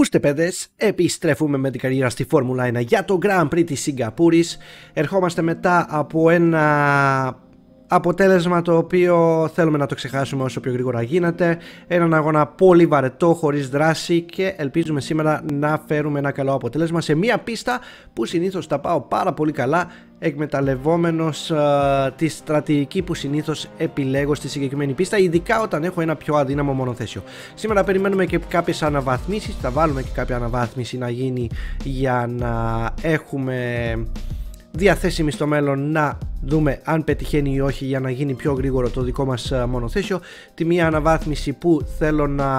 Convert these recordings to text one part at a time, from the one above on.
Ακούστε παιδες, επιστρέφουμε με την καριέρα στη Φόρμουλα 1 για το Grand Prix της Σιγκαπούρης. Ερχόμαστε μετά από ένα αποτέλεσμα το οποίο θέλουμε να το ξεχάσουμε όσο πιο γρήγορα γίνεται. Έναν αγώνα πολύ βαρετό, χωρίς δράση, και ελπίζουμε σήμερα να φέρουμε ένα καλό αποτέλεσμα σε μια πίστα που συνήθως τα πάω πάρα πολύ καλά, εκμεταλλευόμενος τη στρατηγική που συνήθως επιλέγω στη συγκεκριμένη πίστα, ειδικά όταν έχω ένα πιο αδύναμο μονοθέσιο. Σήμερα περιμένουμε και κάποιες αναβαθμίσεις, θα βάλουμε και κάποια αναβάθμιση να γίνει για να έχουμε διαθέσιμη στο μέλλον, να δούμε αν πετυχαίνει ή όχι, για να γίνει πιο γρήγορο το δικό μας μονοθέσιο. Τη μία αναβάθμιση που θέλω να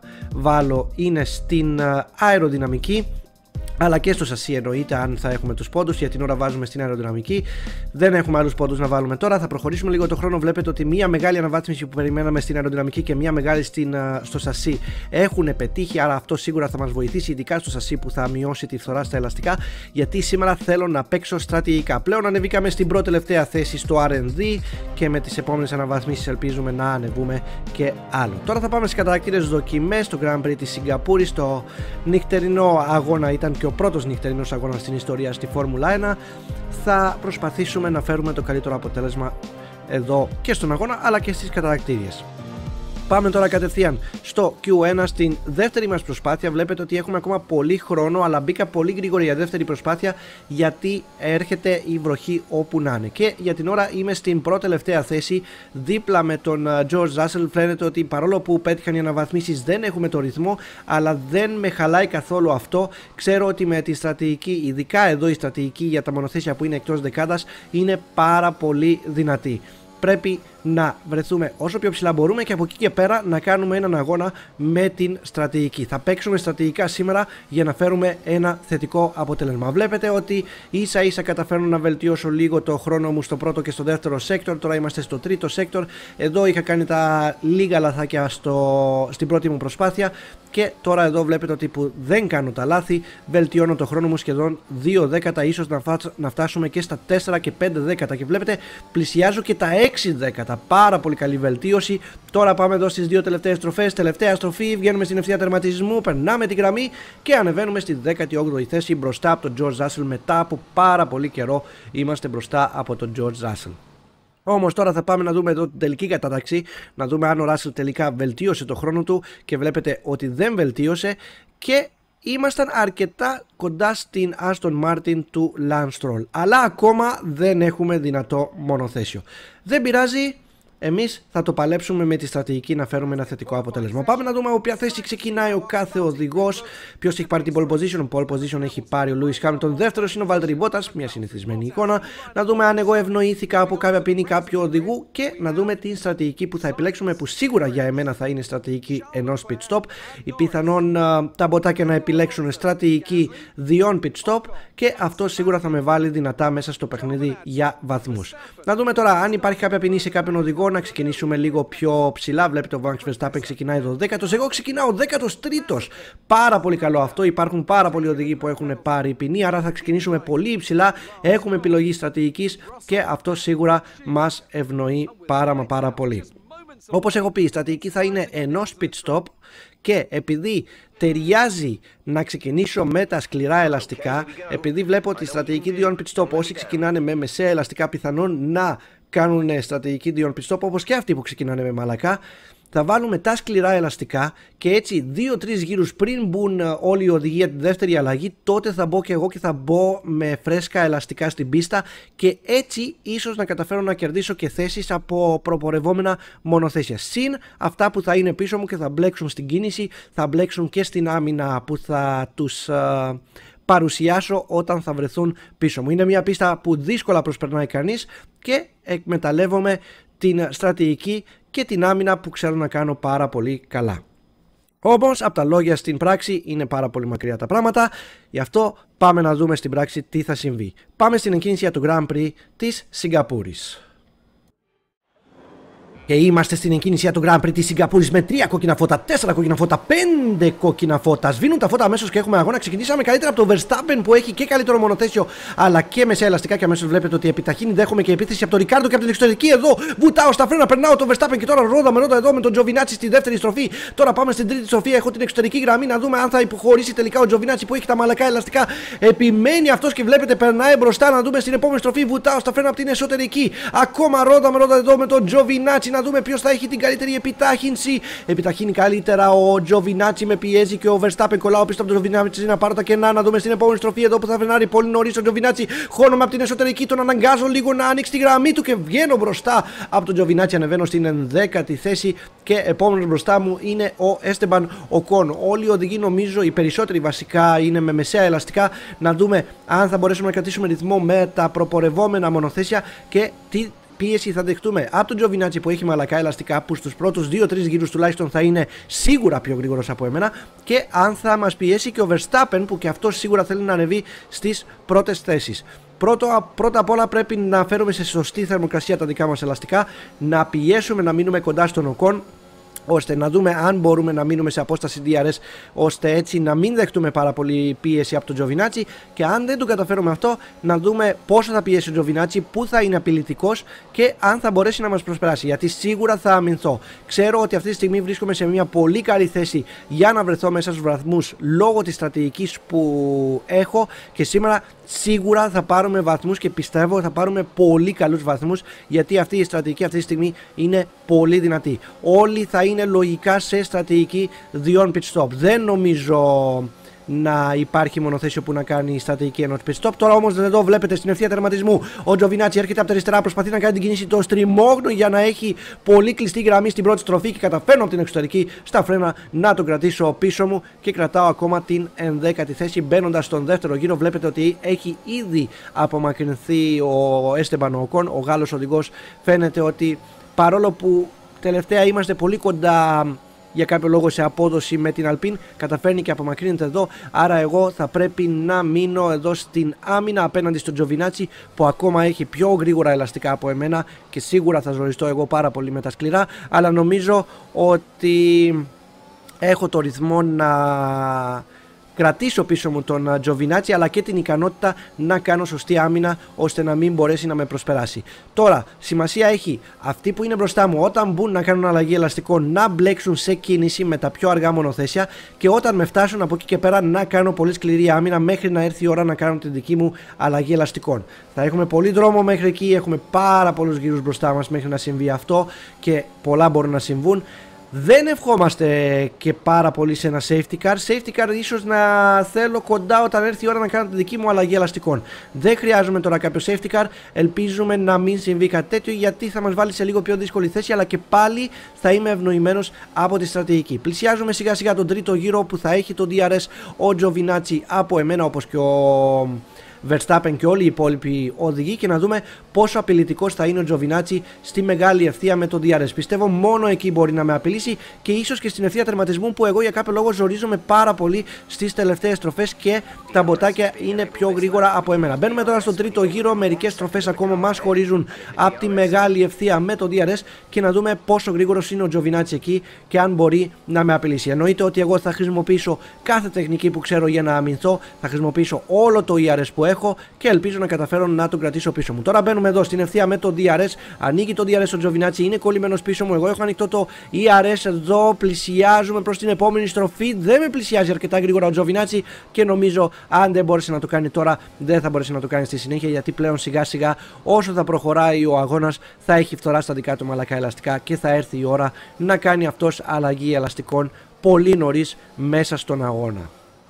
βάλω είναι στην αεροδυναμική, αλλά και στο σασί εννοείται, αν θα έχουμε τους πόντους. Για την ώρα βάζουμε στην αεροδυναμική, δεν έχουμε άλλους πόντους να βάλουμε τώρα. Θα προχωρήσουμε λίγο το χρόνο. Βλέπετε ότι μία μεγάλη αναβάθμιση που περιμέναμε στην αεροδυναμική και μία μεγάλη στο σασί έχουν πετύχει, άρα αυτό σίγουρα θα μας βοηθήσει, ειδικά στο σασί που θα μειώσει τη φθορά στα ελαστικά, γιατί σήμερα θέλω να παίξω στρατηγικά. Πλέον ανεβήκαμε στην πρώτη τελευταία θέση στο R&D και με τις επόμενες αναβαθμίσεις ελπίζουμε να ανεβούμε και άλλο. Τώρα θα πάμε στις καταρακτήρες δοκιμές στο Grand Prix της Σιγκαπούρης. Το νυχτερινό αγώνα ήταν και ο πρώτος νυχτερινός αγώνας στην ιστορία στη Φόρμουλα 1. Θα προσπαθήσουμε να φέρουμε το καλύτερο αποτέλεσμα εδώ και στον αγώνα, αλλά και στις καταρακτήριες. Πάμε τώρα κατευθείαν στο Q1, στην δεύτερη μας προσπάθεια. Βλέπετε ότι έχουμε ακόμα πολύ χρόνο, αλλά μπήκα πολύ γρήγορα για δεύτερη προσπάθεια, γιατί έρχεται η βροχή όπου να είναι. Και για την ώρα είμαι στην πρώτη τελευταία θέση, δίπλα με τον George Russell. Φαίνεται ότι παρόλο που πέτυχαν οι αναβαθμίσεις, δεν έχουμε το ρυθμό, αλλά δεν με χαλάει καθόλου αυτό. Ξέρω ότι με τη στρατηγική, ειδικά εδώ η στρατηγική για τα μονοθέσια που είναι εκτός δεκάδας, είναι πάρα πολύ δυνατή. Πρέπει να βρεθούμε όσο πιο ψηλά μπορούμε και από εκεί και πέρα να κάνουμε έναν αγώνα με την στρατηγική. Θα παίξουμε στρατηγικά σήμερα για να φέρουμε ένα θετικό αποτέλεσμα. Βλέπετε ότι ίσα ίσα καταφέρνω να βελτιώσω λίγο το χρόνο μου στο πρώτο και στο δεύτερο sector. Τώρα είμαστε στο τρίτο sector. Εδώ είχα κάνει τα λίγα λαθάκια στην πρώτη μου προσπάθεια, και τώρα εδώ βλέπετε ότι που δεν κάνω τα λάθη, βελτιώνω το χρόνο μου σχεδόν 2 δέκατα, ίσως να φτάσουμε και στα 4 και 5 δέκατα, και βλέπετε πλησιάζω και τα 6 δέκατα. Πάρα πολύ καλή βελτίωση. Τώρα πάμε εδώ στις δύο τελευταίες στροφές. Τελευταία στροφή, βγαίνουμε στην ευθεία τερματισμού, περνάμε την γραμμή και ανεβαίνουμε στη 18η θέση μπροστά από τον George Russell. Μετά από πάρα πολύ καιρό είμαστε μπροστά από τον George Russell. Όμως τώρα θα πάμε να δούμε εδώ την τελική κατάταξη, να δούμε αν ο Russell τελικά βελτίωσε το χρόνο του, και βλέπετε ότι δεν βελτίωσε και ήμασταν αρκετά κοντά στην Aston Martin του Lance Stroll, αλλά ακόμα δεν έχουμε δυνατό μονοθέσιο. Δεν πειράζει, εμείς θα το παλέψουμε με τη στρατηγική να φέρουμε ένα θετικό αποτέλεσμα. Πάμε να δούμε από ποια θέση ξεκινάει ο κάθε οδηγός. Ποιος έχει πάρει την pole position. Pole position έχει πάρει ο Lewis Hamilton. Δεύτερος είναι ο Valtteri Bottas, μια συνηθισμένη εικόνα. Να δούμε αν εγώ ευνοήθηκα από κάποια ποινή κάποιου οδηγού, και να δούμε την στρατηγική που θα επιλέξουμε, που σίγουρα για εμένα θα είναι στρατηγική ενός pit stop. Ή πιθανόν τα μποτάκια να επιλέξουν στρατηγική 2 pit stop, και αυτό σίγουρα θα με βάλει δυνατά μέσα στο παιχνίδι για βαθμούς. Να δούμε τώρα αν υπάρχει κάποια ποινή σε κάποιον οδηγό. Να ξεκινήσουμε λίγο πιο ψηλά. Βλέπετε ο Max Verstappen ξεκινάει 12ος, εγώ ξεκινάω 13ος. Πάρα πολύ καλό αυτό. Υπάρχουν πάρα πολλοί οδηγοί που έχουν πάρει ποινή, άρα θα ξεκινήσουμε πολύ υψηλά. Έχουμε επιλογή στρατηγικής και αυτό σίγουρα μας ευνοεί πάρα πολύ. Όπως έχω πει, η στρατηγική θα είναι ενός pit stop, και επειδή ταιριάζει να ξεκινήσω με τα σκληρά ελαστικά, επειδή βλέπω ότι η στρατηγική 2 pit stop, όσοι ξεκινάνε με μεσαία ελαστικά πιθανόν να κάνουν στρατηγική 2 pit stop, όπως και αυτοί που ξεκινάνε με μαλακά, θα βάλουμε τα σκληρά ελαστικά, και έτσι 2-3 γύρους πριν μπουν όλοι οι οδηγοί για τη δεύτερη αλλαγή, τότε θα μπω και εγώ και θα μπω με φρέσκα ελαστικά στην πίστα, και έτσι ίσως να καταφέρω να κερδίσω και θέσεις από προπορευόμενα μονοθέσια. Συν αυτά που θα είναι πίσω μου και θα μπλέξουν στην κίνηση, θα μπλέξουν και στην άμυνα που θα τους παρουσιάσω όταν θα βρεθούν πίσω μου. Είναι μια πίστα που δύσκολα προσπερνάει κανείς, και εκμεταλλεύομαι την στρατηγική και την άμυνα που ξέρω να κάνω πάρα πολύ καλά. Όμως από τα λόγια στην πράξη είναι πάρα πολύ μακριά τα πράγματα, γι' αυτό πάμε να δούμε στην πράξη τι θα συμβεί. Πάμε στην εκκίνηση για το Grand Prix της Σιγκαπούρης. Και είμαστε στην εκκίνηση για το Grand Prix της Σιγκαπούρης με 3 κόκκινα φώτα, 4 κόκκινα φώτα, 5 κόκκινα φώτα. Σβήνουν τα φώτα αμέσως και έχουμε αγώνα. Ξεκινήσαμε καλύτερα από το Verstappen που έχει και καλύτερο μονοθέσιο αλλά και μεσαία ελαστικά. Και αμέσως βλέπετε ότι επιταχύνει. Δέχομαι και επίθεση από τον Ρικάρντο και από την εξωτερική. Εδώ βουτάω στα φρένα, περνάω το Verstappen και τώρα ρόδα εδώ με τον Τζοβινάτσι στη δεύτερη στροφή. Τώρα πάμε στην τρίτη στροφή. Έχω την εξωτερική γραμμή να δούμε αν θα υποχωρήσει τελικά ο Τζοβινάτσι που έχει τα μαλακά ελαστικά. Επιμένει αυτός και βλέπετε περνάει μπροστά. Να δούμε στην επόμενη στροφή. Βουτάω στα φρένα από την εσωτερική. Ακόμα ρόδα εδώ με τον Τζοβινάτσι. Να δούμε ποιος θα έχει την καλύτερη επιτάχυνση. Επιταχύνει καλύτερα ο Τζοβινάτσι, με πιέζει και ο Verstappen. Κολλάω πίσω από τον Τζοβινάτσι να πάρω τα κενά. Να δούμε στην επόμενη στροφή εδώ που θα φρενάρει πολύ νωρίς ο Τζοβινάτσι. Χώνομαι από την εσωτερική, τον αναγκάζω λίγο να ανοίξει τη γραμμή του και βγαίνω μπροστά από τον Τζοβινάτσι. Ανεβαίνω στην 11η θέση και επόμενος μπροστά μου είναι ο Έστεμπαν Οκόν. Όλοι οι οδηγοί, νομίζω, οι περισσότεροι βασικά, είναι με μεσαία ελαστικά. Να δούμε αν θα μπορέσουμε να κρατήσουμε ρυθμό με τα προπορευόμενα μονοθέσια και τι πίεση θα δεχτούμε από τον Τζοβινάτσι που έχει μαλακά ελαστικά, που στους πρώτους 2-3 γύρους τουλάχιστον θα είναι σίγουρα πιο γρήγορος από εμένα, και αν θα μας πιέσει και ο Verstappen που και αυτός σίγουρα θέλει να ανεβεί στις πρώτες θέσεις. Πρώτα απ' όλα πρέπει να φέρουμε σε σωστή θερμοκρασία τα δικά μας ελαστικά, να πιέσουμε να μείνουμε κοντά στον Οκόν, ώστε να δούμε αν μπορούμε να μείνουμε σε απόσταση DRS, ώστε έτσι να μην δεχτούμε πάρα πολύ πίεση από τον Τζοβινάτσι, και αν δεν το καταφέρουμε αυτό, να δούμε πόσο θα πιέσει ο Τζοβινάτσι, πού θα είναι απειλητικός και αν θα μπορέσει να μας προσπεράσει, γιατί σίγουρα θα αμυνθώ. Ξέρω ότι αυτή τη στιγμή βρίσκομαι σε μια πολύ καλή θέση για να βρεθώ μέσα στους βαθμούς λόγω της στρατηγικής που έχω, και σήμερα σίγουρα θα πάρουμε βαθμούς και πιστεύω θα πάρουμε πολύ καλούς βαθμούς, γιατί αυτή η στρατηγική αυτή τη στιγμή είναι πολύ δυνατή. Όλοι θα είναι λογικά σε στρατηγική διών pit stop. Δεν νομίζω να υπάρχει μονοθέσιο που να κάνει στρατηγική ενός pit stop. Τώρα όμως εδώ βλέπετε στην ευθεία τερματισμού ο Τζοβινάτσι έρχεται από τα αριστερά, προσπαθεί να κάνει την κίνηση το στριμώγνο για να έχει πολύ κλειστή γραμμή στην πρώτη στροφή, και καταφέρνω από την εξωτερική στα φρένα να τον κρατήσω πίσω μου και κρατάω ακόμα την 11η θέση. Μπαίνοντας στον δεύτερο γύρο βλέπετε ότι έχει ήδη απομακρυνθεί ο Έστεμπαν Οκόν, ο Γάλλος οδηγός. Φαίνεται ότι παρόλο που τελευταία είμαστε πολύ κοντά για κάποιο λόγο σε απόδοση με την Alpine, καταφέρνει και απομακρύνεται εδώ, άρα εγώ θα πρέπει να μείνω εδώ στην άμυνα απέναντι στον Τζοβινάτσι που ακόμα έχει πιο γρήγορα ελαστικά από εμένα και σίγουρα θα ζοριστώ εγώ πάρα πολύ με τα σκληρά, αλλά νομίζω ότι έχω το ρυθμό να κρατήσω πίσω μου τον Τζοβινάτσι, αλλά και την ικανότητα να κάνω σωστή άμυνα ώστε να μην μπορέσει να με προσπεράσει. Τώρα, σημασία έχει αυτοί που είναι μπροστά μου όταν μπουν να κάνουν αλλαγή ελαστικών να μπλέξουν σε κίνηση με τα πιο αργά μονοθέσια, και όταν με φτάσουν από εκεί και πέρα να κάνω πολύ σκληρή άμυνα μέχρι να έρθει η ώρα να κάνω την δική μου αλλαγή ελαστικών. Θα έχουμε πολύ δρόμο μέχρι εκεί, έχουμε πάρα πολλούς γύρους μπροστά μας μέχρι να συμβεί αυτό και πολλά μπορούν να συμβούν. Δεν ευχόμαστε και πάρα πολύ σε ένα safety car. Safety car ίσως να θέλω κοντά όταν έρθει η ώρα να κάνω τη δική μου αλλαγή ελαστικών. Δεν χρειάζομαι τώρα κάποιο safety car. Ελπίζουμε να μην συμβεί κάτι τέτοιο, γιατί θα μας βάλει σε λίγο πιο δύσκολη θέση, αλλά και πάλι θα είμαι ευνοημένος από τη στρατηγική. Πλησιάζουμε σιγά σιγά τον τρίτο γύρο που θα έχει το DRS ο Τζοβινάτσι από εμένα, όπως και ο Verstappen και όλοι οι υπόλοιποι οδηγοί, και να δούμε πόσο απειλητικός θα είναι ο Τζοβινάτσι στη μεγάλη ευθεία με το DRS. Πιστεύω μόνο εκεί μπορεί να με απειλήσει, και ίσως και στην ευθεία τερματισμού που εγώ για κάποιο λόγο ζορίζομαι πάρα πολύ στις τελευταίες στροφές και τα μποτάκια είναι πιο γρήγορα από εμένα. Μπαίνουμε τώρα στον τρίτο γύρο, μερικές στροφές ακόμα μας χωρίζουν από τη μεγάλη ευθεία με το DRS, και να δούμε πόσο γρήγορος είναι ο Τζοβινάτσι εκεί και αν μπορεί να με απειλήσει. Εννοείται ότι εγώ θα χρησιμοποιήσω κάθε τεχνική που ξέρω για να αμυνθώ, θα χρησιμοποιήσω όλο το ERS που έχω και ελπίζω να καταφέρω να τον κρατήσω πίσω μου. Τώρα μπαίνουμε εδώ στην ευθεία με το DRS. Ανοίγει το DRS ο Τζοβινάτσι, είναι κολλημένος πίσω μου. Εγώ έχω ανοιχτό το ERS εδώ. Πλησιάζουμε προς την επόμενη στροφή. Δεν με πλησιάζει αρκετά γρήγορα ο Τζοβινάτσι και νομίζω αν δεν μπόρεσε να το κάνει τώρα, δεν θα μπορέσει να το κάνει στη συνέχεια, γιατί πλέον σιγά σιγά όσο θα προχωράει ο αγώνας θα έχει φθορά στα δικά του μαλακά ελαστικά και θα έρθει η ώρα να κάνει αυτός αλλαγή ελαστικών πολύ νωρίς μέσα στον αγώνα.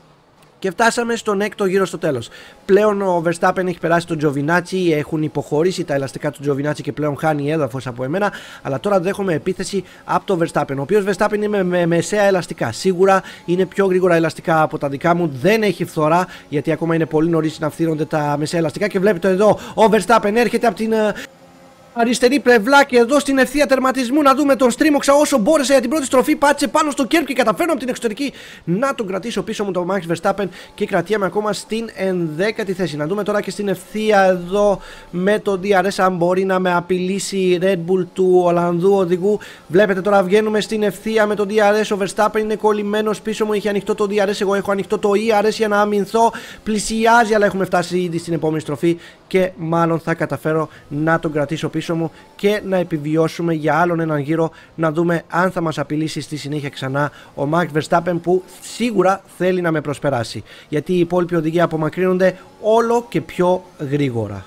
Και φτάσαμε στον έκτο γύρο στο τέλος. Πλέον ο Verstappen έχει περάσει τον Τζοβινάτσι, έχουν υποχωρήσει τα ελαστικά του Τζοβινάτσι και πλέον χάνει έδαφος από εμένα. Αλλά τώρα δέχομαι επίθεση από τον Verstappen, ο οποίος Verstappen είναι με μεσαία ελαστικά. Σίγουρα είναι πιο γρήγορα ελαστικά από τα δικά μου, δεν έχει φθορά, γιατί ακόμα είναι πολύ νωρίς να φθύρονται τα μεσαία ελαστικά. Και βλέπετε εδώ ο Verstappen έρχεται από την αριστερή πλευρά και εδώ στην ευθεία τερματισμού να δούμε τον Στρίμοξα όσο μπόρεσε για την πρώτη στροφή. Πάτησε πάνω στο κέρπ και καταφέρνω από την εξωτερική να τον κρατήσω πίσω μου τον Max Verstappen και κρατιέμαι ακόμα στην 11η θέση. Να δούμε τώρα και στην ευθεία εδώ με τον DRS αν μπορεί να με απειλήσει η Red Bull του Ολλανδού οδηγού. Βλέπετε τώρα βγαίνουμε στην ευθεία με τον DRS. Ο Verstappen είναι κολλημένος πίσω μου. Είχε ανοιχτό το DRS. Εγώ έχω ανοιχτό το ERS για να αμυνθώ. Πλησιάζει, αλλά έχουμε φτάσει ήδη στην επόμενη στροφή και μάλλον θα καταφέρω να τον κρατήσω πίσω μου και να επιβιώσουμε για άλλον έναν γύρο, να δούμε αν θα μας απειλήσει στη συνέχεια ξανά ο Max Verstappen, που σίγουρα θέλει να με προσπεράσει, γιατί οι υπόλοιποι οδηγοί απομακρύνονται όλο και πιο γρήγορα.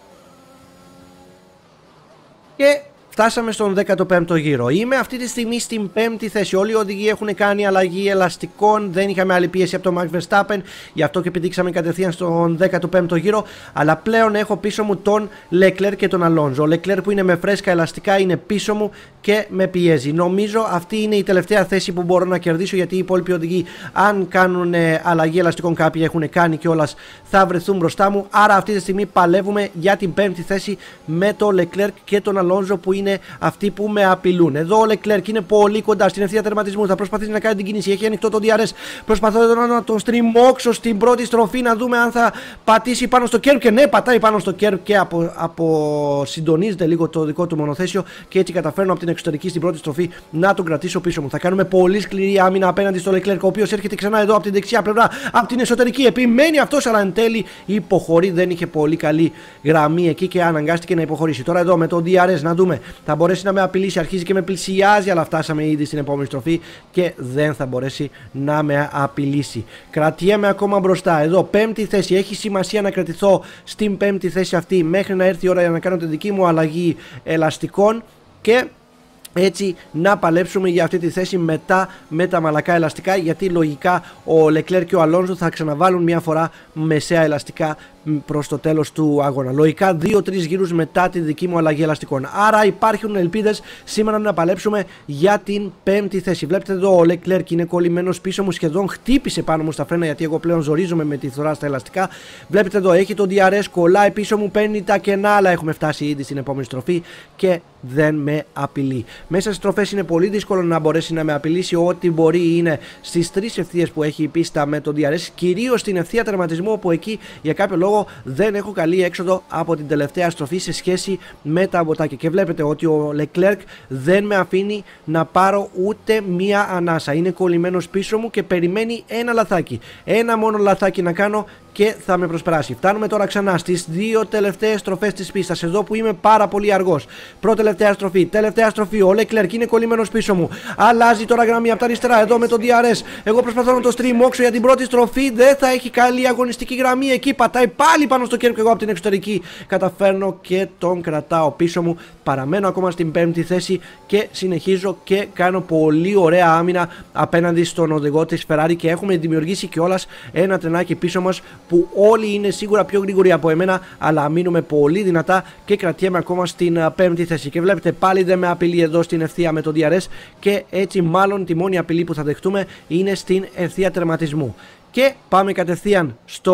Και φτάσαμε στον 15ο γύρο. Είμαι αυτή τη στιγμή στην 5η θέση. Όλοι οι οδηγοί έχουν κάνει αλλαγή ελαστικών. Δεν είχαμε άλλη πίεση από τον Max Verstappen. Γι' αυτό και επιδείξαμε κατευθείαν στον 15ο γύρο. Αλλά πλέον έχω πίσω μου τον Leclerc και τον Alonso. Ο Leclerc που είναι με φρέσκα ελαστικά είναι πίσω μου και με πιέζει. Νομίζω αυτή είναι η τελευταία θέση που μπορώ να κερδίσω, γιατί οι υπόλοιποι οδηγοί, αν κάνουν αλλαγή ελαστικών, κάποιοι έχουν κάνει κιόλας, θα βρεθούν μπροστά μου. Άρα αυτή τη στιγμή παλεύουμε για την 5η θέση με τον Leclerc και τον Alonso, που είναι αυτοί που με απειλούν. Εδώ ο Leclerc είναι πολύ κοντά στην ευθεία τερματισμού. Θα προσπαθήσει να κάνει την κίνηση. Έχει ανοιχτό το DRS. Προσπαθώ εδώ να τον στριμώξω στην πρώτη στροφή, να δούμε αν θα πατήσει πάνω στο κέρπ. Και ναι, πατάει πάνω στο κέρπ και αποσυντονίζεται λίγο το δικό του μονοθέσιο. Και έτσι καταφέρνω από την εξωτερική στην πρώτη στροφή να τον κρατήσω πίσω μου. Θα κάνουμε πολύ σκληρή άμυνα απέναντι στο Leclerc, ο οποίος έρχεται ξανά εδώ από την δεξιά πλευρά, από την εσωτερική. Επιμένει αυτός, αλλά εν τέλει υποχωρεί. Δεν είχε πολύ καλή γραμμή εκεί και αναγκάστηκε να υποχωρήσει. Τώρα εδώ με το DRS να δούμε. Θα μπορέσει να με απειλήσει, αρχίζει και με πλησιάζει, αλλά φτάσαμε ήδη στην επόμενη στροφή και δεν θα μπορέσει να με απειλήσει. Κρατιέμαι ακόμα μπροστά. Εδώ 5η θέση. Έχει σημασία να κρατηθώ στην 5η θέση αυτή μέχρι να έρθει η ώρα για να κάνω τη δική μου αλλαγή ελαστικών και έτσι να παλέψουμε για αυτή τη θέση μετά με τα μαλακά ελαστικά, γιατί λογικά ο Leclerc και ο Alonso θα ξαναβάλουν μια φορά μεσαία ελαστικά προς το τέλος του αγώνα. Λογικά 2-3 γύρους μετά τη δική μου αλλαγή ελαστικών. Άρα υπάρχουν ελπίδες σήμερα να παλέψουμε για την 5η θέση. Βλέπετε εδώ ο Leclerc είναι κολλημένος πίσω μου, σχεδόν χτύπησε πάνω μου στα φρένα, γιατί εγώ πλέον ζορίζομαι με τη φθορά στα ελαστικά. Βλέπετε εδώ έχει το DRS, κολλάει πίσω μου, παίρνει τα κενά, αλλά έχουμε φτάσει ήδη στην επόμενη στροφή και δεν με απειλεί. Μέσα στις στροφές είναι πολύ δύσκολο να μπορέσει να με απειλήσει. Ό,τι μπορεί είναι στις 3 ευθείες που έχει η πίστα με το DRS, κυρίως στην ευθεία τερματισμού, όπου εκεί για κάποιο λόγο δεν έχω καλή έξοδο από την τελευταία στροφή σε σχέση με τα μποτάκια. Και βλέπετε ότι ο Leclerc δεν με αφήνει να πάρω ούτε μία ανάσα. Είναι κολλημένος πίσω μου και περιμένει ένα λαθάκι. Ένα μόνο λαθάκι να κάνω και θα με προσπεράσει. Φτάνουμε τώρα ξανά στις 2 τελευταίες στροφές της πίστας, εδώ που είμαι πάρα πολύ αργός. Πρώτη-τελευταία στροφή, τελευταία στροφή. Ο Leclerc είναι κολλημένος πίσω μου. Αλλάζει τώρα γραμμή από τα αριστερά, εδώ με το DRS. Εγώ προσπαθώ να το στριμώξω για την πρώτη στροφή. Δεν θα έχει καλή αγωνιστική γραμμή. Εκεί πατάει πάλι πάνω στο κέρπ και εγώ από την εξωτερική καταφέρνω και τον κρατάω πίσω μου. Παραμένω ακόμα στην 5η θέση και συνεχίζω και κάνω πολύ ωραία άμυνα απέναντι στον οδηγό της Ferrari και έχουμε δημιουργήσει κιόλας ένα τρενάκι πίσω μας που όλοι είναι σίγουρα πιο γρήγοροι από εμένα, αλλά μείνουμε πολύ δυνατά και κρατιέμαι ακόμα στην 5η θέση. Και βλέπετε πάλι δεν με απειλεί εδώ στην ευθεία με το DRS και έτσι μάλλον τη μόνη απειλή που θα δεχτούμε είναι στην ευθεία τερματισμού. Και πάμε κατευθείαν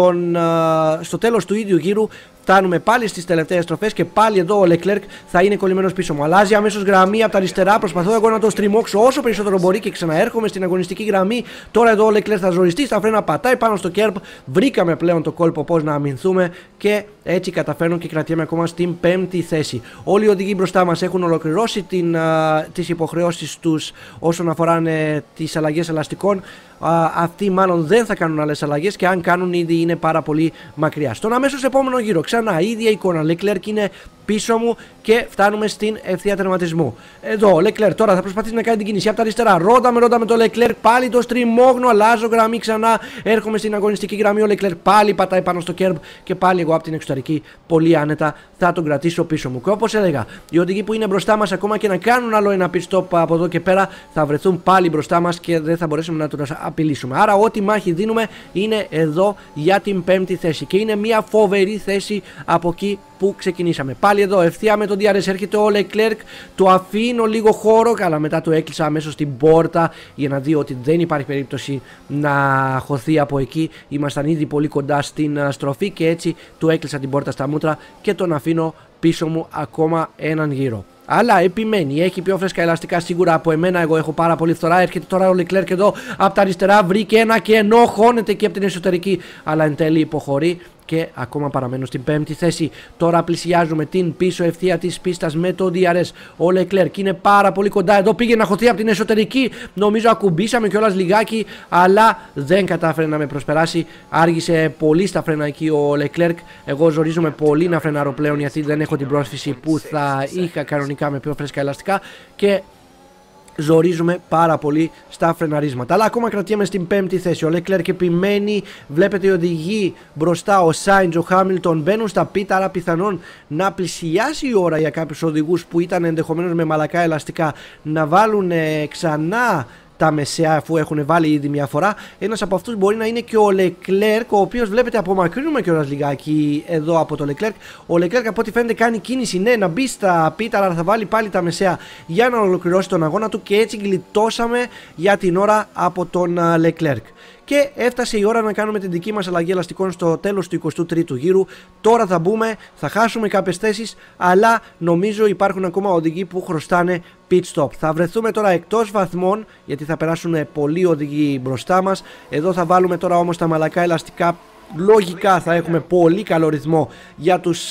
στο τέλος του ίδιου γύρου. Φτάνουμε πάλι στις τελευταίες στροφές και πάλι εδώ ο Leclerc θα είναι κολλημένος πίσω μου. Αλλάζει αμέσως γραμμή από τα αριστερά. Προσπαθώ εγώ να το στριμώξω όσο περισσότερο μπορεί και ξαναέρχομαι στην αγωνιστική γραμμή. Τώρα εδώ ο Leclerc θα ζοριστεί στα φρένα, πατάει πάνω στο κέρπ. Βρήκαμε πλέον το κόλπο πώς να αμυνθούμε και έτσι καταφέρνω και κρατιέμαι ακόμα στην 5η θέση. Όλοι οι οδηγοί μπροστά μας έχουν ολοκληρώσει τις υποχρεώσεις τους όσον αφορά τις αλλαγές ελαστικών. Αυτοί μάλλον δεν θα κάνουν άλλες αλλαγές και αν κάνουν ήδη είναι πάρα πολύ μακριά. Στον αμέσως επόμενο γύρο ξανά η ίδια εικόνα. Leclerc είναι πίσω μου και φτάνουμε στην ευθεία τερματισμού. Εδώ ο Leclerc τώρα θα προσπαθήσει να κάνει την κίνηση από τα αριστερά. Ρόντα με το Leclerc, πάλι το στριμώγνω, αλλάζω γραμμή ξανά. Έρχομαι στην αγωνιστική γραμμή. Ο Leclerc πάλι πατάει πάνω στο κέρμπ και πάλι εγώ από την εξωτερική πολύ άνετα θα τον κρατήσω πίσω μου. Και όπως έλεγα, οι οδηγοί που είναι μπροστά μας, ακόμα και να κάνουν άλλο ένα pit stop από εδώ και πέρα, θα βρεθούν πάλι μπροστά μας και δεν θα μπορέσουμε να τους απειλήσουμε. Άρα, ό,τι μάχη δίνουμε είναι εδώ για την 5η θέση και είναι μια φοβερή θέση από εκεί που ξεκινήσαμε. Πάλι εδώ ευθεία με τον DRS έρχεται ο Leclerc, το αφήνω λίγο χώρο, αλλά μετά το έκλεισα αμέσως στην πόρτα για να δει ότι δεν υπάρχει περίπτωση να χωθεί από εκεί. Ήμασταν ήδη πολύ κοντά στην στροφή και έτσι του έκλεισα την πόρτα στα μούτρα και τον αφήνω πίσω μου ακόμα έναν γύρο. Αλλά επιμένει, έχει πιο φρέσκα ελαστικά σίγουρα από εμένα. Εγώ έχω πάρα πολύ φθορά. Έρχεται τώρα ο Leclerc εδώ από τα αριστερά. Βρήκε ένα κενό, χώνεται και από την εσωτερική. Αλλά εν τέλει υποχωρεί και ακόμα παραμένω στην 5η θέση. Τώρα πλησιάζουμε την πίσω ευθεία της πίστας με το DRS. Ο Leclerc είναι πάρα πολύ κοντά. Εδώ πήγε να χωθεί από την εσωτερική. Νομίζω ακουμπήσαμε κιόλας λιγάκι, αλλά δεν κατάφερε να με προσπεράσει. Άργησε πολύ στα φρένα εκεί ο Leclerc. Εγώ ζορίζομαι πολύ να φρενάρω πλέον, γιατί δεν έχω την πρόσφυση που θα είχα κανονικά με πιο φρέσκα ελαστικά και ζορίζουμε πάρα πολύ στα φρεναρίσματα. Αλλά ακόμα κρατιέμαι στην 5η θέση. Ο Leclerc επιμένει. Βλέπετε οι οδηγοί μπροστά, ο Sainz, ο Hamilton μπαίνουν στα πίτα. Άρα πιθανόν να πλησιάσει η ώρα για κάποιους οδηγούς που ήταν ενδεχομένως με μαλακά ελαστικά να βάλουν ξανά τα μεσαία, αφού έχουν βάλει ήδη μια φορά. Ένας από αυτούς μπορεί να είναι και ο Leclerc, ο οποίος βλέπετε απομακρύνουμε κιόλας λιγάκι εδώ από το Leclerc. Ο Leclerc από ό,τι φαίνεται κάνει κίνηση, ναι, να μπει στα πίτα, αλλά θα βάλει πάλι τα μεσαία για να ολοκληρώσει τον αγώνα του και έτσι γλιτώσαμε για την ώρα από τον Leclerc. Και έφτασε η ώρα να κάνουμε την δική μας αλλαγή ελαστικών στο τέλος του 23ου γύρου. Τώρα θα μπούμε, θα χάσουμε κάποιες θέσεις, αλλά νομίζω υπάρχουν ακόμα οδηγοί που χρωστάνε pit stop. Θα βρεθούμε τώρα εκτός βαθμών, γιατί θα περάσουν πολλοί οδηγοί μπροστά μας. Εδώ θα βάλουμε τώρα όμως τα μαλακά ελαστικά. Λογικά θα έχουμε πολύ καλό ρυθμό για τους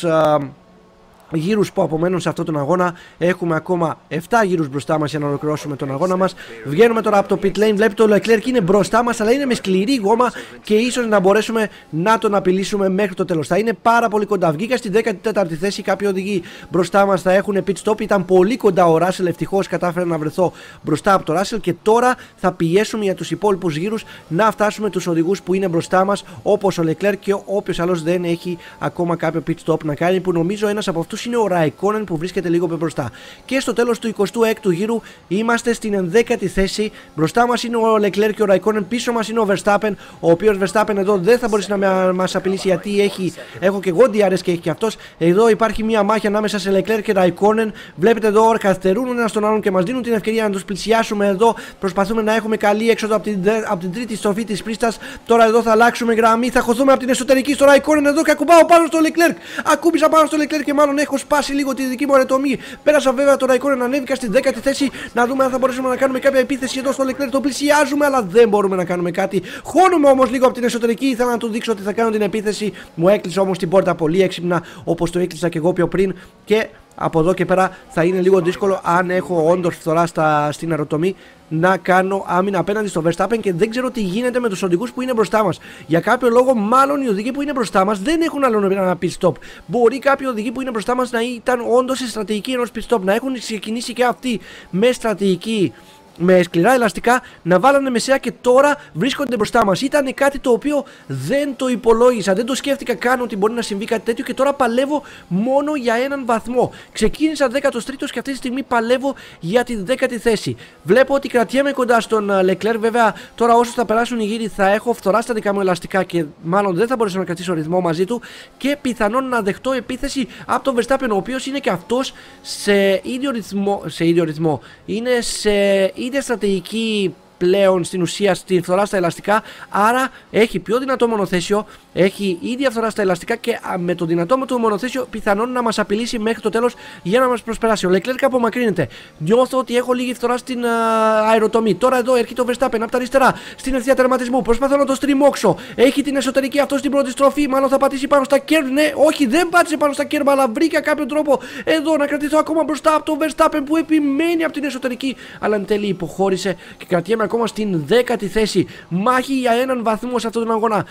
γύρους που απομένουν σε αυτόν τον αγώνα. Έχουμε ακόμα 7 γύρους μπροστά μας για να ολοκληρώσουμε τον αγώνα μας. Βγαίνουμε τώρα από το pit lane. Βλέπετε ο Leclerc είναι μπροστά μας, αλλά είναι με σκληρή γόμα και ίσως να μπορέσουμε να τον απειλήσουμε μέχρι το τέλος. Θα είναι πάρα πολύ κοντά. Βγήκα στην 14η θέση. Κάποιοι οδηγοί μπροστά μας θα έχουν pit stop. Ήταν πολύ κοντά ο Russell. Ευτυχώς κατάφερα να βρεθώ μπροστά από το Russell. Και τώρα θα πιέσουμε για τους υπόλοιπους γύρους να φτάσουμε τους οδηγούς που είναι μπροστά μας, όπως ο Leclerc και όποιος άλλος δεν έχει ακόμα κάποιο pit stop να κάνει, που νομίζω ένας από αυτούς είναι ο Raikkonen που βρίσκεται λίγο πιο μπροστά. Και στο τέλος του 26ου γύρου είμαστε στην 11η θέση. Μπροστά μας είναι ο Leclerc και ο Raikkonen, πίσω μας είναι ο Verstappen, ο οποίος Verstappen εδώ δεν θα μπορέσει να μας απειλήσει, γιατί έχω και εγώ DRS και έχει και αυτός. Εδώ υπάρχει μια μάχη ανάμεσα σε Leclerc και Raikkonen. Βλέπετε εδώ καθυστερούν ένας τον άλλον και μας δίνουν την ευκαιρία να τους πλησιάσουμε. Εδώ προσπαθούμε να έχουμε καλή έξοδο από την τρίτη στροφή της πίστας. Τώρα εδώ θα αλλάξουμε γραμμή, θα χωθούμε από την εσωτερική στο Raikkonen εδώ και ακουμπάω πάνω στο Leclerc. Ακούμπησα πάνω στο Leclerc και μάλλον έχω σπάσει λίγο τη δική μου αρετομή. Πέρασα βέβαια το Raikkonen, ανέβηκα στην 10η θέση. Να δούμε αν θα μπορέσουμε να κάνουμε κάποια επίθεση εδώ στο Leclerc. Το πλησιάζουμε, αλλά δεν μπορούμε να κάνουμε κάτι. Χώνουμε όμως λίγο από την εσωτερική. Ήθελα να του δείξω ότι θα κάνω την επίθεση. Μου έκλεισε όμως την πόρτα πολύ έξυπνα, όπως το έκλεισα και εγώ πιο πριν. Και από εδώ και πέρα θα είναι λίγο δύσκολο, αν έχω όντως φθορά στην αεροτομή, να κάνω άμυνα απέναντι στο Verstappen και δεν ξέρω τι γίνεται με τους οδηγούς που είναι μπροστά μας. Για κάποιο λόγο, μάλλον οι οδηγοί που είναι μπροστά μας δεν έχουν άλλο ένα pit stop. Μπορεί κάποιοι οδηγοί που είναι μπροστά μας να ήταν όντως σε στρατηγική ενός pit stop, να έχουν ξεκινήσει και αυτοί με στρατηγική, με σκληρά ελαστικά, να βάλανε μεσαία και τώρα βρίσκονται μπροστά μας. Ήταν κάτι το οποίο δεν το υπολόγισα, δεν το σκέφτηκα καν ότι μπορεί να συμβεί κάτι τέτοιο και τώρα παλεύω μόνο για έναν βαθμό. Ξεκίνησα 13ος και αυτή τη στιγμή παλεύω για τη 10η θέση. Βλέπω ότι κρατιέμαι κοντά στον Leclerc. Βέβαια, τώρα όσο θα περάσουν οι γύροι θα έχω φθορά στα δικά μου ελαστικά και μάλλον δεν θα μπορέσω να κρατήσω ρυθμό μαζί του και πιθανόν να δεχτώ επίθεση από τον Verstappen, ο οποίος είναι και αυτός σε ίδιο ρυθμό. Είναι σε ίδια στρατηγική πλέον στην ουσία στη φθορά στα ελαστικά, άρα έχει πιο δυνατό μονοθέσιο, έχει ίδια φθορά στα ελαστικά και με το δυνατό με το μονοθέσιο πιθανόν να μας απειλήσει μέχρι το τέλος για να μας προσπεράσει. Ο Leclerc απομακρύνεται. Νιώθω ότι έχω λίγη φθορά στην αεροτομή. Τώρα εδώ έρχεται ο Verstappen από τα αριστερά στην ευθεία τερματισμού. Προσπαθώ να το στριμώξω. Έχει την εσωτερική αυτό στην πρώτη στροφή. Μάλλον θα πατήσει πάνω στα κέρβ. Ναι, όχι, δεν πάτησε πάνω στα κέρβ, αλλά βρήκα κάποιο τρόπο εδώ να κρατηθώ ακόμα μπροστά από τον Verstappen που επιμένει από την εσωτερική. Αλλά εν τέλει υποχώρησε και κρατιέμαι ακόμα στην 10η θέση. Μάχη για έναν βαθμό σε αυτόν τον αγώνα.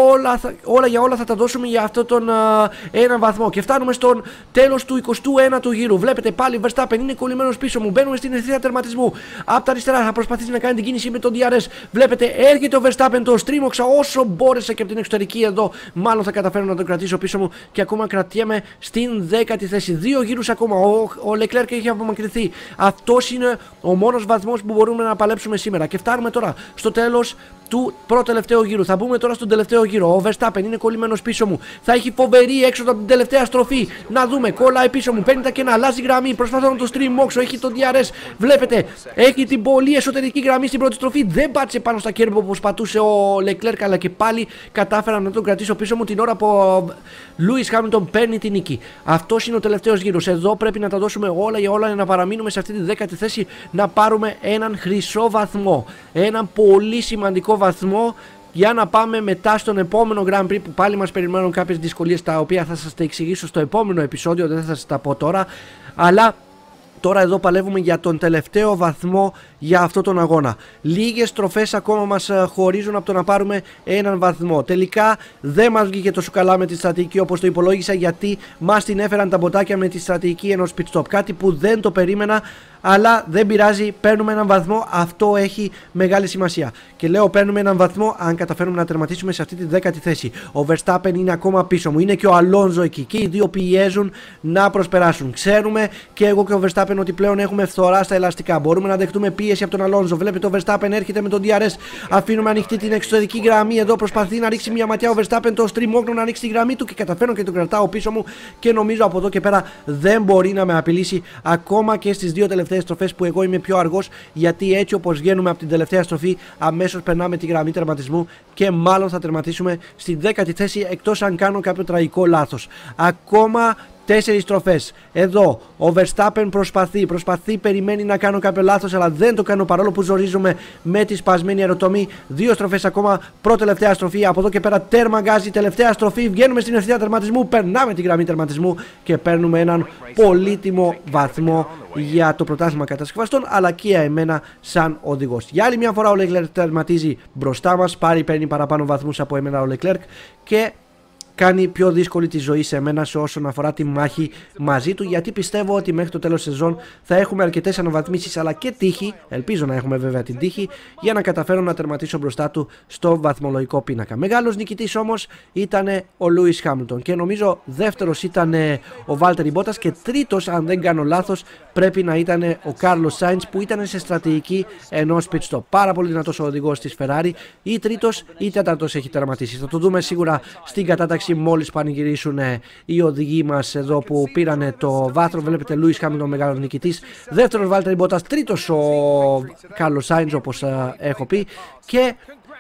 Όλα για όλα θα τα δώσουμε για αυτόν τον έναν βαθμό. Και φτάνουμε στον τέλος του 21ου γύρου. Βλέπετε πάλι Verstappen είναι κολλημένος πίσω μου. Μπαίνουμε στην ευθεία τερματισμού. Από τα αριστερά θα προσπαθήσει να κάνει την κίνηση με τον DRS. Βλέπετε έρχεται ο Verstappen, το στρίμωξα όσο μπόρεσα και από την εξωτερική εδώ. Μάλλον θα καταφέρω να τον κρατήσω πίσω μου και ακόμα κρατιέμαι στην 10η θέση. 2 γύρους ακόμα. Ο Leclerc έχει απομακρυνθεί. Αυτός είναι ο μόνος βαθμός που μπορούμε να παλέψουμε σήμερα. Και φτάνουμε τώρα στο τέλος του πρώτου-τελευταίου γύρου. Θα μπούμε τώρα στον τελευταίο γύρο. Ο Verstappen είναι κολλημένος πίσω μου. Θα έχει φοβερή έξοδο από την τελευταία στροφή. Να δούμε, κολλάει πίσω μου. Παίρνει τα κενά, αλλάζει γραμμή. Προσπαθώ να το stream. Έχει το DRS. Βλέπετε, έχει την πολύ εσωτερική γραμμή στην πρώτη στροφή. Δεν πάτησε πάνω στα κέρμπο όπως πατούσε ο Leclerc, αλλά και πάλι κατάφερα να τον κρατήσω πίσω μου την ώρα που ο Lewis Hamilton παίρνει την νίκη. Αυτός είναι ο τελευταίος γύρος. Εδώ πρέπει να τα δώσουμε όλα για όλα για να παραμείνουμε σε αυτή τη 10η θέση, να πάρουμε έναν χρυσό βαθμό. Έναν πολύ σημαντικό βαθμό για να πάμε μετά στον επόμενο Grand Prix, που πάλι μας περιμένουν κάποιες δυσκολίες τα οποία θα σας τα εξηγήσω στο επόμενο επεισόδιο, δεν θα σας τα πω τώρα, αλλά τώρα εδώ παλεύουμε για τον τελευταίο βαθμό για αυτόν τον αγώνα. Λίγες στροφές ακόμα μας χωρίζουν από το να πάρουμε έναν βαθμό. Τελικά δεν μας βγήκε τόσο καλά με τη στρατηγική όπως το υπολόγισα, γιατί μας την έφεραν τα μποτάκια με τη στρατηγική ενός pit stop. Κάτι που δεν το περίμενα, αλλά δεν πειράζει, παίρνουμε έναν βαθμό, αυτό έχει μεγάλη σημασία. Και λέω παίρνουμε έναν βαθμό αν καταφέρουμε να τερματίσουμε σε αυτή τη 10η θέση. Ο Verstappen είναι ακόμα πίσω μου, είναι και ο Alonso εκεί και οι δύο πιέζουν να προσπεράσουν. Ξέρουμε και εγώ και ο Verstappen ότι πλέον έχουμε φθορά στα ελαστικά. Μπορούμε να δεχτούμε πίεση από τον Alonso. Βλέπετε ο Verstappen έρχεται με τον DRS. Αφήνουμε ανοιχτή την εξωτερική γραμμή. Εδώ προσπαθεί να ρίξει μια ματιά ο Verstappen το stream να ανοίξει τη γραμμή του και καταφέρνω και τον κρατάω πίσω μου. Και νομίζω από εδώ και πέρα δεν μπορεί να με απειλήσει ακόμα και στις δύο τελευταίες στροφές που εγώ είμαι πιο αργός, γιατί έτσι όπως βγαίνουμε από την τελευταία στροφή αμέσως περνάμε τη γραμμή τερματισμού και μάλλον θα τερματίσουμε στη 10η θέση, εκτός αν κάνω κάποιο τραγικό λάθος. Ακόμα 4 στροφές. Εδώ ο Verstappen προσπαθεί, περιμένει να κάνω κάποιο λάθος, αλλά δεν το κάνω παρόλο που ζορίζομαι με τη σπασμένη αεροτομή. 2 στροφές ακόμα, πρώτη-τελευταία στροφή. Από εδώ και πέρα τέρμα γκάζι, τελευταία στροφή. Βγαίνουμε στην ευθεία τερματισμού, περνάμε τη γραμμή τερματισμού και παίρνουμε έναν πολύτιμο βαθμό για το πρωτάθλημα κατασκευαστών, αλλά και για εμένα σαν οδηγός. Για άλλη μια φορά ο Leclerc τερματίζει μπροστά μας, παίρνει παραπάνω βαθμούς από εμένα ο Leclerc και κάνει πιο δύσκολη τη ζωή σε μένα σε όσον αφορά τη μάχη μαζί του, γιατί πιστεύω ότι μέχρι το τέλος σεζόν θα έχουμε αρκετές αναβαθμίσεις αλλά και τύχη, ελπίζω να έχουμε βέβαια την τύχη, για να καταφέρω να τερματίσω μπροστά του στο βαθμολογικό πίνακα. Μεγάλος νικητής όμως ήταν ο Lewis Hamilton και νομίζω δεύτερος ήταν ο Valtteri Bottas και τρίτος, αν δεν κάνω λάθος, πρέπει να ήταν ο Carlos Sainz, που ήταν σε στρατηγική ενός pit stop. Πάρα πολύ δυνατός ο οδηγός της Ferrari, ή τρίτος ή τέταρτος έχει τερματίσει. Θα το δούμε σίγουρα στην κατάταξη μόλις πανηγυρίσουν οι οδηγοί μας εδώ που πήρανε το βάθρο. Βλέπετε Lewis Hamilton μεγάλος νικητής, δεύτερος Valtteri Bottas, τρίτος ο Carlos Sainz όπως έχω πει, και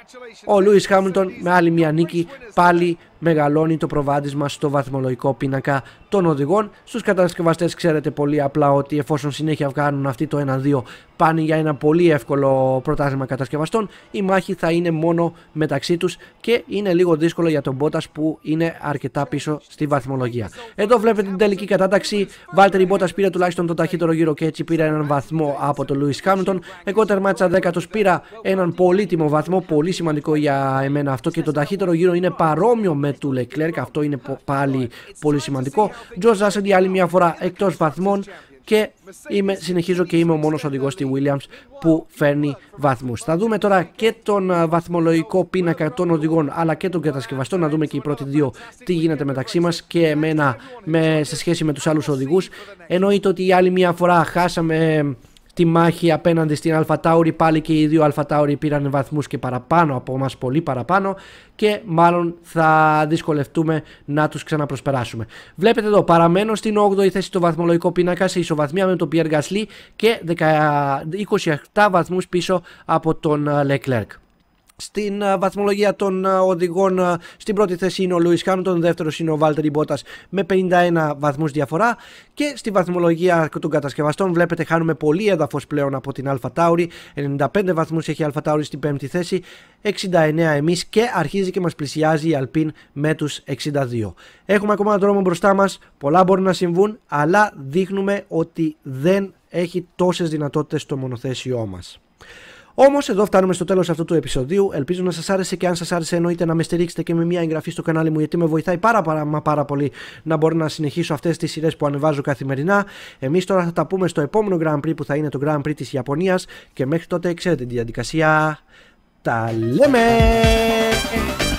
ο Lewis Hamilton με άλλη μια νίκη πάλι μεγαλώνει το προβάδισμα στο βαθμολογικό πίνακα των οδηγών. Στους κατασκευαστές ξέρετε πολύ απλά ότι εφόσον συνέχεια κάνουν αυτοί το 1-2 πάνε για ένα πολύ εύκολο πρωτάθλημα κατασκευαστών. Η μάχη θα είναι μόνο μεταξύ τους και είναι λίγο δύσκολο για τον Bottas που είναι αρκετά πίσω στη βαθμολογία. Εδώ βλέπετε την τελική κατάταξη. Valtteri Bottas πήρε τουλάχιστον τον ταχύτερο γύρο και έτσι πήρε έναν βαθμό από τον Lewis Hamilton. Εγώ τερμάτισα 10ος, πήρα έναν πολύτιμο βαθμό, πολύ σημαντικό για εμένα αυτό, και τον ταχύτερο γύρο είναι παρόμοιο με του Leclerc, αυτό είναι πάλι πολύ σημαντικό. George Russell για άλλη μια φορά εκτός βαθμών και συνεχίζω και είμαι ο μόνος οδηγός στη Williams που φέρνει βαθμούς. Θα δούμε τώρα και τον βαθμολογικό πίνακα των οδηγών αλλά και των κατασκευαστών, να δούμε και οι πρώτοι δύο τι γίνεται μεταξύ μας και εμένα σε σχέση με τους άλλους οδηγούς. Εννοείται ότι η άλλη μια φορά χάσαμε τη μάχη απέναντι στην AlphaTauri, πάλι και οι δύο AlphaTauri πήραν βαθμούς και παραπάνω από μας, πολύ παραπάνω, και μάλλον θα δυσκολευτούμε να τους ξαναπροσπεράσουμε. Βλέπετε εδώ, παραμένω στην 8η θέση στο βαθμολογικό πίνακα σε ισοβαθμία με τον Pierre Gasly και 27 βαθμούς πίσω από τον Leclerc. Στην βαθμολογία των οδηγών στην πρώτη θέση είναι ο Lewis Hamilton, δεύτερος είναι ο Valtteri Bottas με 51 βαθμούς διαφορά, και στη βαθμολογία των κατασκευαστών βλέπετε χάνουμε πολύ έδαφος πλέον από την AlphaTauri, 95 βαθμούς έχει η AlphaTauri στην πέμπτη θέση, 69 εμείς, και αρχίζει και μας πλησιάζει η Alpine με τους 62. Έχουμε ακόμα δρόμο μπροστά μας, πολλά μπορεί να συμβούν, αλλά δείχνουμε ότι δεν έχει τόσες δυνατότητες στο μονοθέσιό μας. Όμως εδώ φτάνουμε στο τέλος αυτού του επεισοδίου. Ελπίζω να σας άρεσε, και αν σας άρεσε εννοείται να με στηρίξετε και με μια εγγραφή στο κανάλι μου, γιατί με βοηθάει πάρα πολύ να μπορώ να συνεχίσω αυτές τις σειρές που ανεβάζω καθημερινά. Εμείς τώρα θα τα πούμε στο επόμενο Grand Prix που θα είναι το Grand Prix της Ιαπωνίας, και μέχρι τότε ξέρετε τη διαδικασία. Τα λέμε!